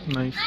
Nice.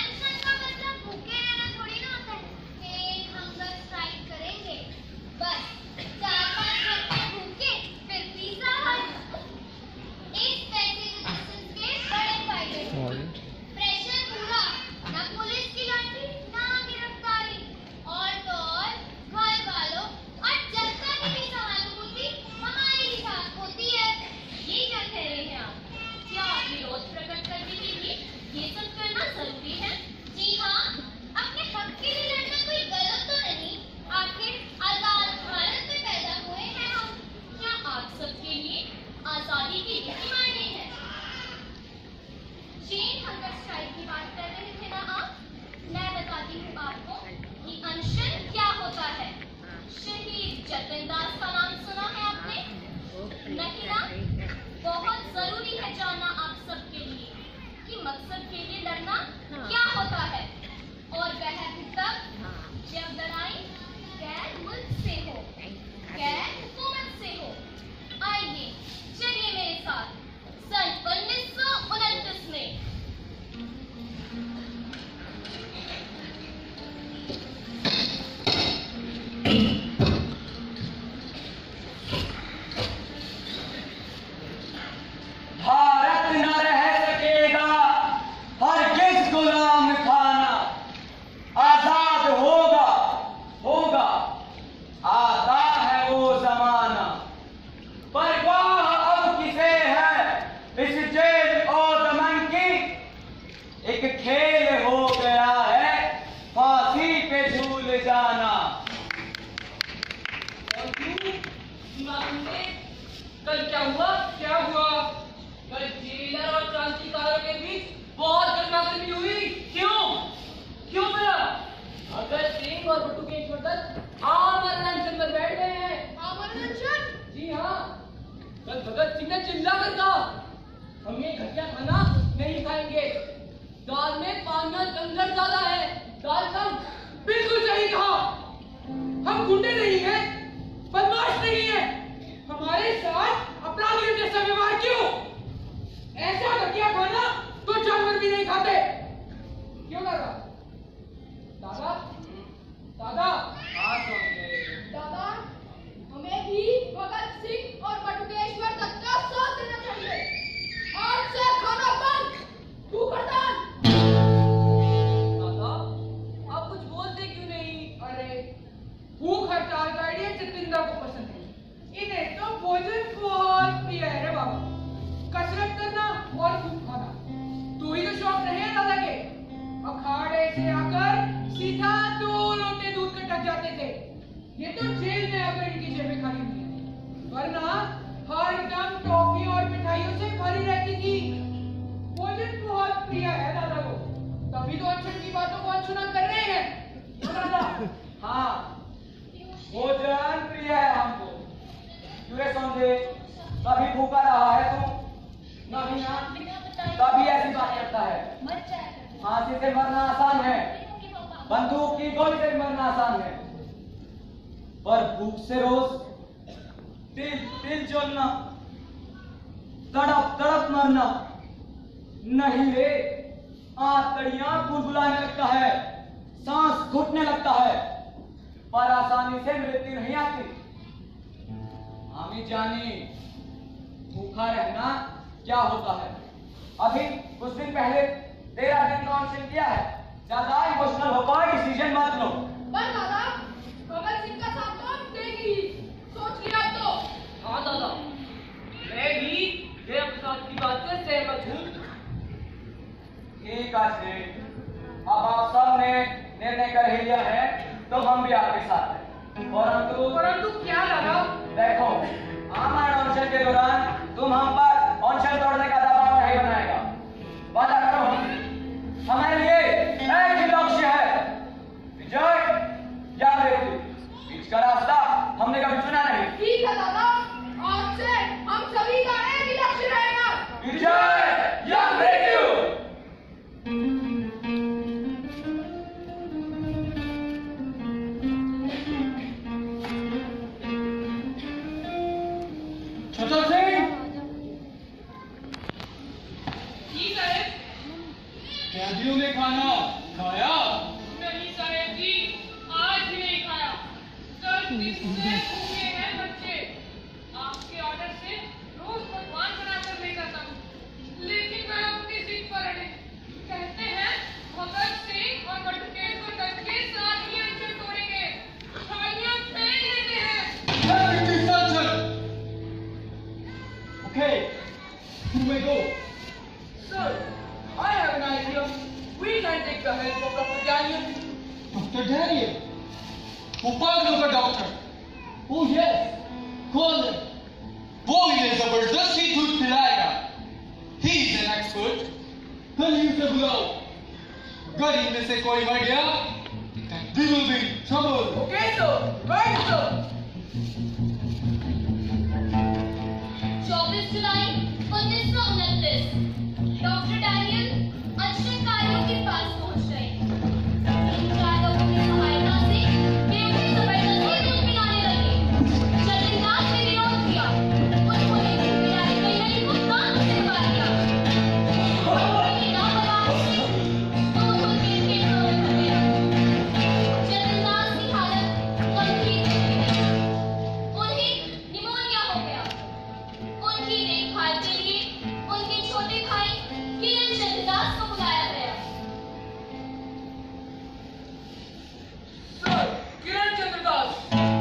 कल क्या हुआ? कल जेलर और क्रांतिकारियों के बीच बहुत गर्मागर्मी हुई। क्यों मेरा? भगत सिंह और बटुकेश्वर दत्त आमरण अनशन पर बैठ गए हैं। आमरण अनशन? जी हाँ। कल भगत सिंह ने चिल्ला कर कहा, हम ये घटिया खाना नहीं खाएंगे, दाल में पानी कंकर ज्यादा है, दाल कम। बिल्कुल सही कहा। हम गुंडे नहीं हैं, बदमाश नहीं है, हमारे साथ अपराधियों जैसा व्यवहार क्यों? ऐसा घटिया खाना तो जानवर भी नहीं खाते। क्यों दादा? दादा दादा, हमें भी भगत सिंह और बटुकेश्वर दत्त का साथ देना चाहिए। आज से खाना बंद, भूख हड़ताल। दादा, आप कुछ बोलते क्यों नहीं? अरे, भूख हड़ताल का आइडिया जितेंद्र को पसंद है। इन्हें तो भोजन बहुत प्रिय है रे बाबा। कसरत करना और खूब खाना, तू ही तो शौक रहे हैं दादा के। अखाड़े से आकर सीधा 2 लोटे दूध कटक जाते थे। ये तो जेल में आकर इनकी जेबें खाली हुई हैं, वरना हर दम टॉफी और मिठाइयों से भरी रहती थी। भोजन बहुत प्रिय है दादा को, तभी तो अनशन की बातों को अनसुना कर रहे हैं दादा। हाँ, भोजन प्रिय है हमको। क्यों समझे? कभी भूखा रहा है तू? नहीं ना, कभी ऐसी बात करता है। फांसी से मरना आसान है, बंदूक की गोली से मरना आसान है, पर भूख से रोज दिल जलना, तड़प तड़प मरना नहीं रे। आंतड़ियां बुलबुलाने लगता है, सांस घुटने लगता है, पर आसानी से मृत्यु नहीं आती। हमें जाने भूखा रहना क्या होता है। अभी कुछ दिन पहले 13 दिन का अनशन किया है, ज्यादा इमोशनल होकर डिसीजन मत लो। पर दादा, भगत सिंह का साथ तो हम देंगे ही, सोच लिया तो। हाँ दादा, मैं भी जय प्रसाद की बात से सहमत हूँ। ठीक है, अब आप सब ने निर्णय कर ही लिया है, तो हम भी आपके साथ हैं। परंतु क्या दादा? देखो, आमरण अनशन के दौरान तुम हम पर अनशन तोड़ने का दबाव नहीं बनाएगा। वादा करो, हमारे लिए एक ही लक्ष्य है, विजय या मृत्यु। बीच का रास्ता हमने कभी चुना नहीं। ठीक है दादा, आज से हम सभी का एक ही लक्ष्य रहेगा, विजय या मृत्यु। छतर सिंह, कैदियों ने खाना खाया? नहीं साहेब जी, आज भी नहीं खाया। 10 दिन से भूखे हैं बच्चे। आपके ऑर्डर से रोज पकवान बनाकर ले जाता हूँ, लेकिन वह अपनी जिद पर अड़े। कहते हैं भगत सिंह और बटुकेश्वर दत्त के साथ ही अंचल तोड़ेंगे, थालियां फेंक देते हैं। Okay, you may go. Sir, I have an idea. We can take the help of Dr. Daniel. Dr. Daniel? वो पागलों का doctor? Oh yes, call him. वो इन्हें जबरदस्ती दूध पिलाएगा. He is an expert. कल ही उसे बुलाओ. अगर इनमें से कोई मर गया, then we will be in trouble. Okay, sir. Right, sir. 24 जुलाई 1929 डॉक्टर डैनियल अंशकारियों के पास पहुंच गए। 3-4 लोगों की सहायता से वे उन्हें जबरदस्ती दूध पिलाने लगे। जतिनदास ने विरोध किया। उन्होंने दूध पिलाने गई लड़की को कान से दबा दिया। उन्होंने लापरवाही से दोनों के फेफड़ों में भर दिया। जतिनदास की हालत गंभीर हो गई। उन्हें निमोनिया हो गया। उनकी देखभाल के लिए उनके छोटे भाई किरण चंद्र दास को बुलाया गया। सर, किरण चंद्र दास।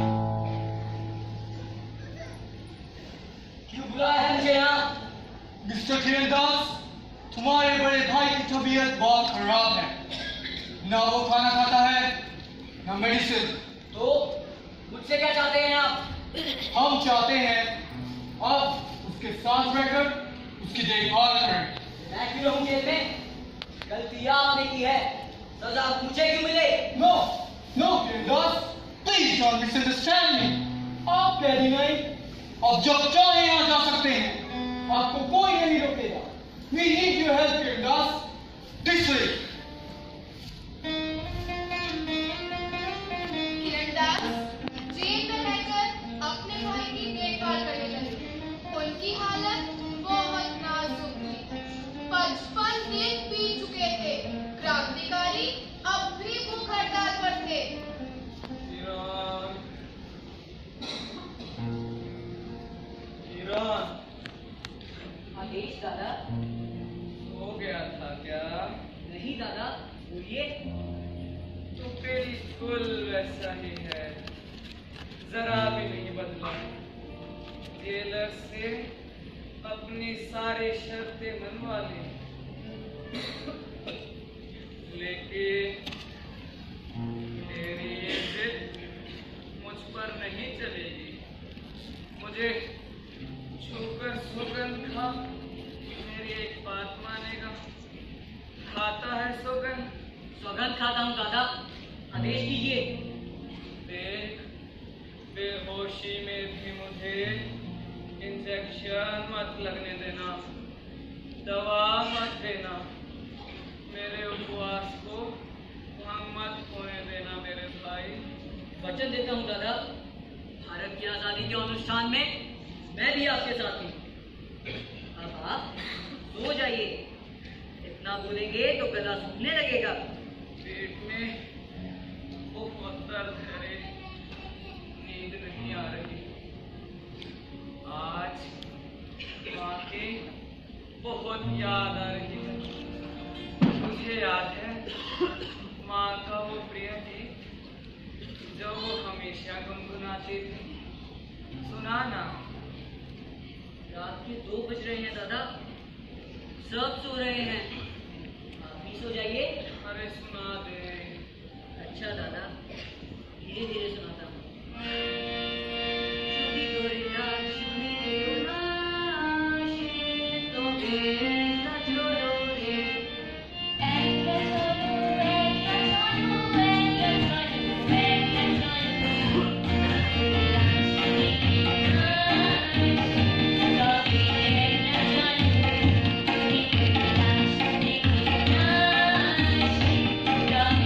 क्यों बुलाया है मुझे यहाँ? मिस्टर किरण दास, तुम्हारे बड़े भाई की तबीयत बहुत खराब है। ना वो खाना खाता है, ना मेडिसिन। तो मुझसे क्या चाहते हैं आप? हम चाहते हैं आप उसके साथ रहकर उसकी देखभाल करें। मैं क्यों रहूं जेल में? गलती आपने की है, सजा मुझे क्यों मिले? No, no, Kiran Das, please don't misunderstand me. आप कैदी नहीं, आप जब चाहे यहाँ जा सकते हैं। आपको कोई नहीं रोकेगा। We need your help, Kiran Das. This way. Kiran Das jail में रहकर अपने भाई की देखभाल करने लगे। उनकी हालत बहुत नाजुक थी। 55 दिन बीत चुके थे। क्रांतिकारी अब भी भूख हड़ताल पर थे। किरण, आदेश दादा? हो गया था क्या? नहीं दादा, बोलिए। तो बिल्कुल वैसा ही है, जरा भी नहीं बदला। जेलर से अपनी सारी शर्तें मनवा ली, लेकिन तेरी ये जिद मुझ पर नहीं चलेगी। मुझे छूकर सौगंध खा, मेरी एक बात मानेगा? खाता है सौगंध? सौगंध खाता हूँ दादा, आदेश कीजिए। देख, बेहोशी में भी मुझे इंजेक्शन मत लगने देना, दवा मत देना, मेरे उपवास को भंग मत होने देना मेरे भाई। वचन देता हूँ दादा, भारत की आजादी के अनुष्ठान में मैं भी आपके साथ हूँ। अब आप सो जाइए, इतना बोलेंगे तो गला सूखने लगेगा। पेट में बहुत दर्द है रे, नींद नहीं आ रही। आज माँ की बहुत याद आ रही है। मुझे याद है माँ का वो प्रिय गीत जो वो हमेशा गुनगुनाती थी। सुनाना। रात के 2 बज रहे हैं दादा, सब सो रहे हैं, आप भी सो जाइए। अरे सुना दे। अच्छा दादा, धीरे धीरे सुनाता हूँ। Thank you.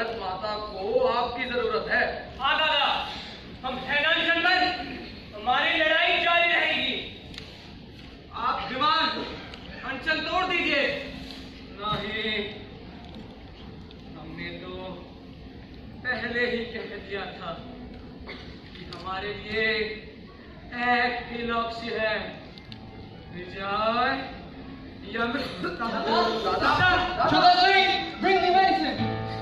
भारत माता को आपकी जरूरत है। हाँ दादा, हम है ना निकंदन, हमारी लड़ाई जारी रहेगी। आप विमान अनशन तोड़ दीजिए। नहीं, हमने तो पहले ही कह दिया था कि हमारे लिए एक ही लक्ष्य है, विजय या मृत्यु। Bring the medicine.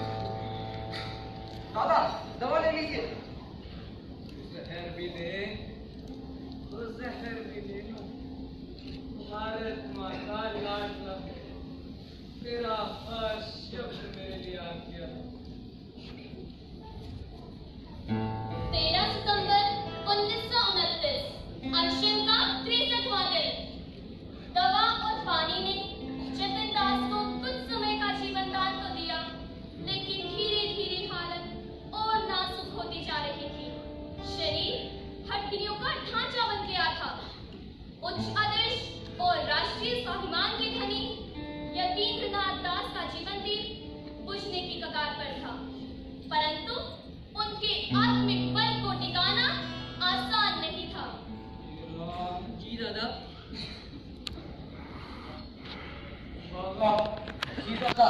दादा, दवा ले लीजिए। जहर भी दे, तो जहर भी ले लो। भारत माता लाडला, तेरा हर शब्द मेरे लिए आ गया। 13 सितंबर 1929, अनशन का 63वां दिन। दवा और पानी ने जतिन दास को कुछ समय का जीवन दान तो दिया, लेकिन धीरे धीरे हालत और नाजुक होती जा रही थी। शरीर हड्डियों का ढांचा बन गया था। उच्च आदर्श और राष्ट्रीय स्वाभिमान के धनी यतीन्द्रनाथ दास का जीवन दीप बुझने की कगार पर था, परंतु उनके आत्मिक बल को टिकाना आसान नहीं था। जी दादा। जी दादा,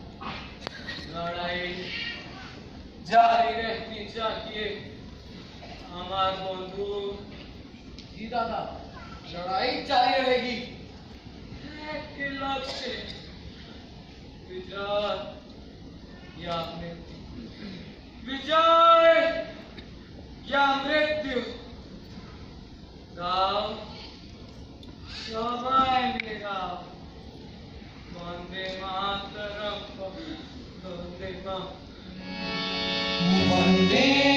लड़ाई जारी रहनी चाहिए हमारे बंधु। जी दादा, लड़ाई जारी रहेगी। एक लक्ष्य, विजय या मृत्यु, विजय या मृत्यु। गाओ, सबाई में गाओ, वंदे मातरम, वंदे मातरम। वंदे